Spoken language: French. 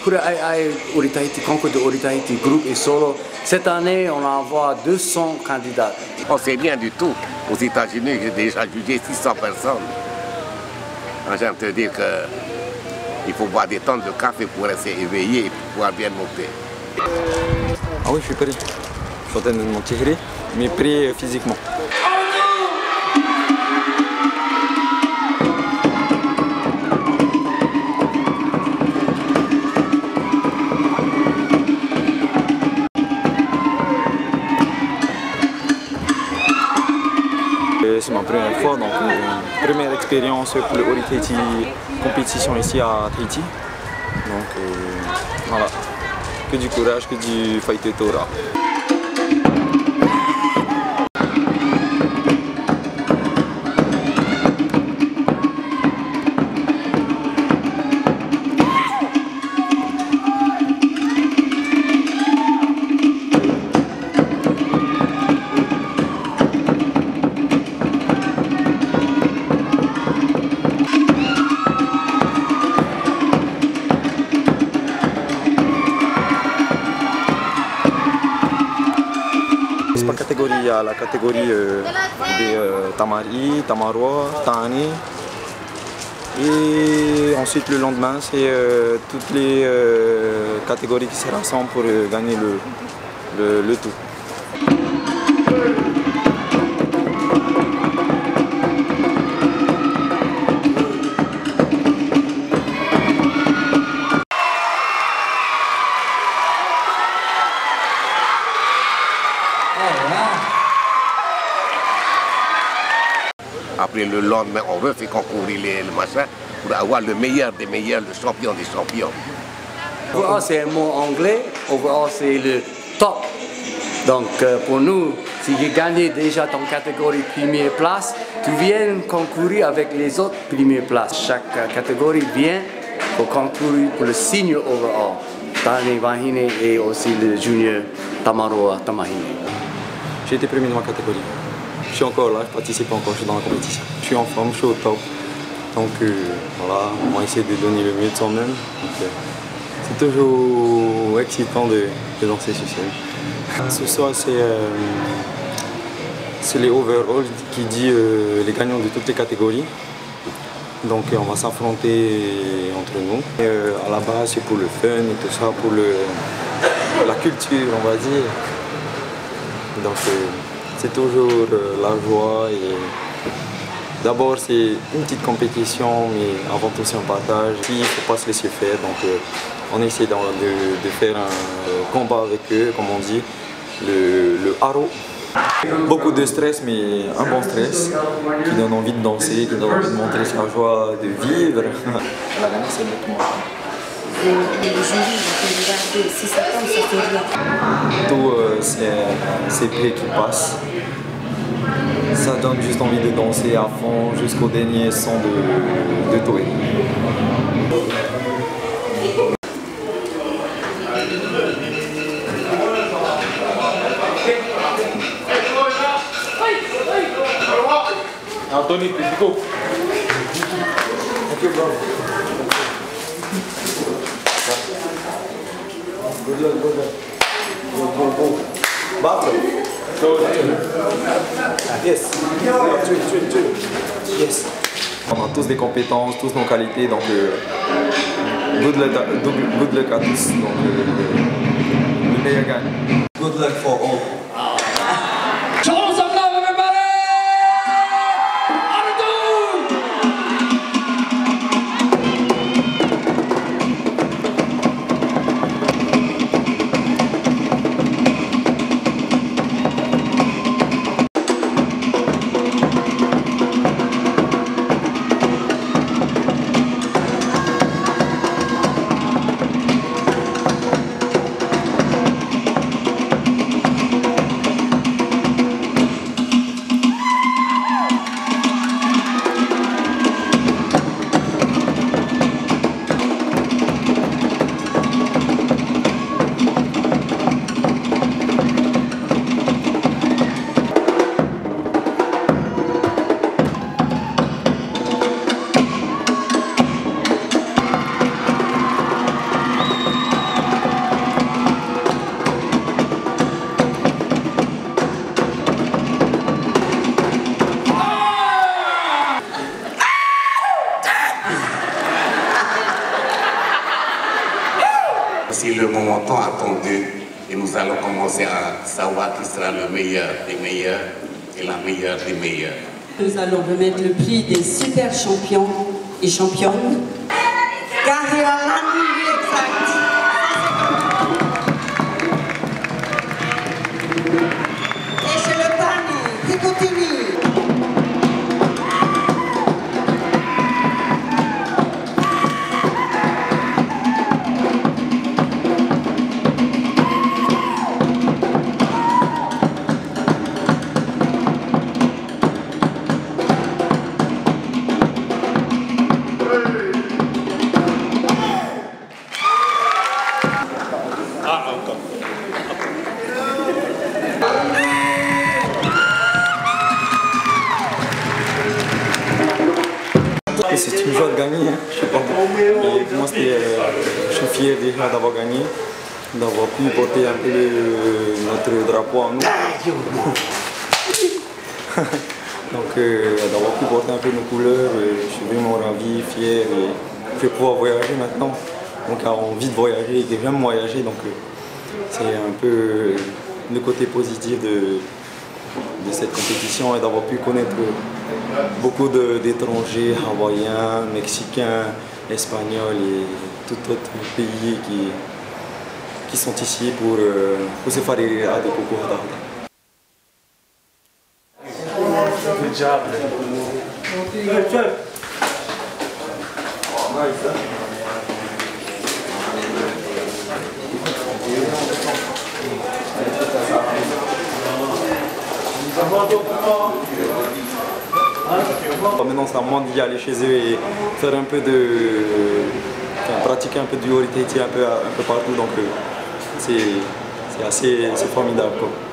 pour Ori-Tahiti, concours de Ori-Tahiti, groupe et solo. Cette année, on envoie 200 candidats. On ne sait rien du tout. Aux États-Unis, j'ai déjà jugé 600 personnes. J'aime te dire qu'il faut boire des tonnes de café pour rester éveillé et pouvoir bien monter. Ah oui, je suis prêt. Je suis en train de me tirer, mais prêt physiquement. C'est ma première fois, donc une première expérience pour le Ori-Tahiti compétition ici à Tahiti. Donc voilà, que du courage, que du fight Torah. Par catégorie, il y a la catégorie des Tamari, Tamaroa, Tani. Et ensuite le lendemain, c'est toutes les catégories qui se rassemblent pour gagner le tout. Après le lendemain, on refait concourir le machin pour avoir le meilleur des meilleurs, le champion des champions. Overall, c'est un mot anglais. Overall, c'est le top. Donc, pour nous, si tu gagnes déjà ton catégorie première place, tu viens concourir avec les autres premières places. Chaque catégorie vient pour concourir pour le senior overall. Tani Wahine et aussi le junior Tamaroa Tamahine. J'ai été premier de ma catégorie. Je suis encore là, je participe encore, je suis dans la compétition. Je suis en forme, je suis au top. Donc voilà, on va essayer de donner le mieux de soi-même. C'est toujours excitant de danser sur scène. Ce soir, c'est les overall qui dit les gagnants de toutes les catégories. Donc on va s'affronter entre nous. À la base, c'est pour le fun et tout ça, pour la culture, on va dire. Donc c'est toujours la joie. D'abord, c'est une petite compétition, mais avant tout, c'est un partage. Puis, il ne faut pas se laisser faire. Donc, on essaie de faire un combat avec eux, comme on dit, le haro. Beaucoup de stress, mais un bon stress qui donne envie de danser, qui donne envie de montrer sa joie de vivre. La gagne, c'est nettement. Le jury va regarder, si ça tombe, ça fait rien. Tout, c'est prêt qui passe. Ça donne juste envie de danser à fond jusqu'au dernier son de Toé. Anthony, please go. Thank you, bro. Good luck, good luck. Go. Back. Yes. Yes. On a tous des compétences, tous nos qualités, donc good luck à tous. Donc le meilleur gagne. Good luck for all. C'est le moment tant attendu et nous allons commencer à savoir qui sera le meilleur des meilleurs et la meilleure des meilleurs. Nous allons remettre le prix des super champions et championnes. Et chez le Pani, Ricottini. C'est une joie de gagner, hein. Je sais pas. Et moi, je suis fier déjà d'avoir gagné, d'avoir pu porter un peu notre drapeau en nous. Donc, d'avoir pu porter un peu nos couleurs, je suis vraiment ravi, fier et je vais pouvoir voyager maintenant. Donc, j'ai envie de voyager et j'aime voyager, donc c'est un peu le côté positif de cette compétition et d'avoir pu connaître beaucoup d'étrangers, hawaïens, mexicains, espagnols et tout autre pays qui sont ici pour se faire à des concours d'art. Good job. Good job. Maintenant, c'est à moi d'y aller chez eux et faire un peu pratiquer un peu du Hori Tahiti un peu partout. Donc, c'est formidable, quoi.